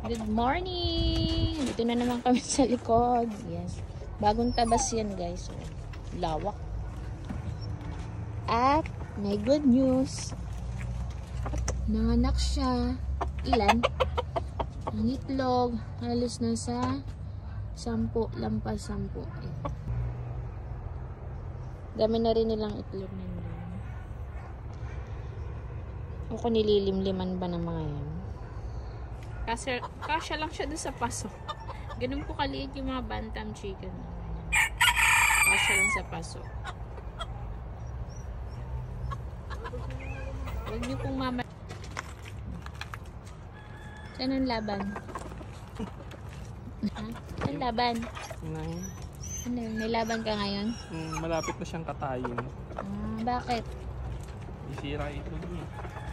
Good morning! Dito na naman kami sa likod. Yes. Bagong tabas yan guys. So, lawak. At may good news. Nanganak siya. Ilan? Ang itlog. Halos nasa 10, lampas 10. Eh. Dami na rin nilang itlog nandun. Ako nililimliman ba ng mga yan? Kasya lang siya doon sa paso. Ganun po kaliit yung mga bantam chicken. Kasya lang sa paso. Huwag niyo pong mama. Saan ang laban? Saan laban? Ano yun? May laban ka ngayon? Malapit na siyang katayin. Bakit? Isira ito niya.